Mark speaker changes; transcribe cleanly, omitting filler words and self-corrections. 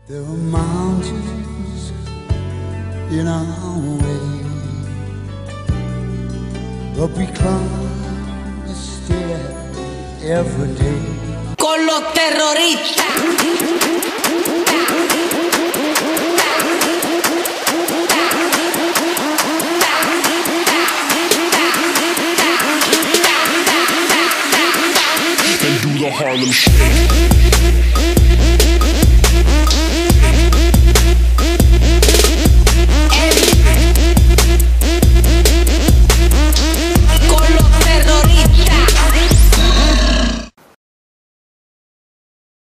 Speaker 1: There are mountains in our way, but we climb a stair every day.
Speaker 2: Con los terroristas.
Speaker 3: They do the Harlem Shake.